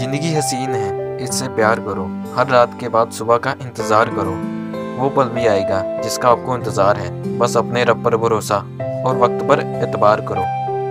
जिंदगी हसीन है, इससे प्यार करो। हर रात के बाद सुबह का इंतज़ार करो। वो पल भी आएगा जिसका आपको इंतज़ार है। बस अपने रब पर भरोसा और वक्त पर एतबार करो।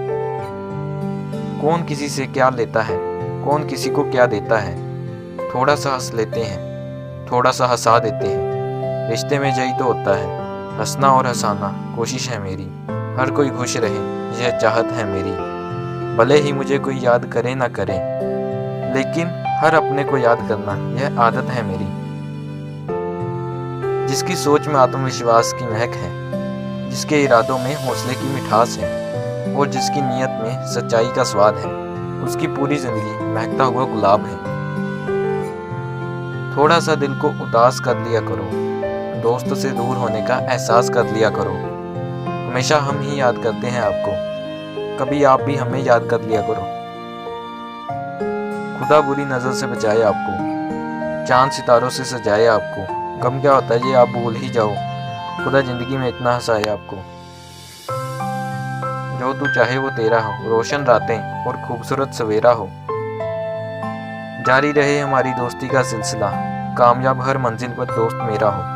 कौन किसी से क्या लेता है, कौन किसी को क्या देता है। थोड़ा सा हंस लेते हैं, थोड़ा सा हंसा देते हैं। रिश्ते में यही तो होता है, हंसना और हंसाना कोशिश है मेरी। हर कोई खुश रहे, यह चाहत है मेरी। भले ही मुझे कोई याद करे ना करे, लेकिन हर अपने को याद करना यह आदत है मेरी। जिसकी सोच में आत्मविश्वास की महक है, जिसके इरादों में हौसले की मिठास है और जिसकी नीयत में सच्चाई का स्वाद है, उसकी पूरी जिंदगी महकता हुआ गुलाब है। थोड़ा सा दिल को उदास कर लिया करो, दोस्त से दूर होने का एहसास कर लिया करो। हमेशा हम ही याद करते हैं आपको, कभी आप भी हमें याद कर लिया करो। खुदा बुरी नज़र से बचाए आपको, चांद सितारों से सजाए आपको। गम क्या होता है ये आप भूल ही जाओ, खुदा ज़िंदगी में इतना हंसाए आपको। जो तू चाहे वो तेरा हो, रोशन रातें और खूबसूरत सवेरा हो। जारी रहे हमारी दोस्ती का सिलसिला, कामयाब हर मंजिल पर दोस्त मेरा हो।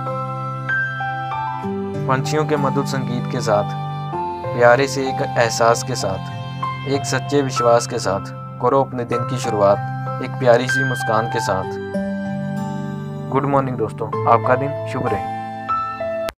पंछियों के मधुर संगीत के साथ, प्यारे से एक एहसास के साथ, एक सच्चे विश्वास के साथ करो अपने दिन की शुरुआत एक प्यारी सी मुस्कान के साथ। गुड मॉर्निंग दोस्तों, आपका दिन शुभ रहे।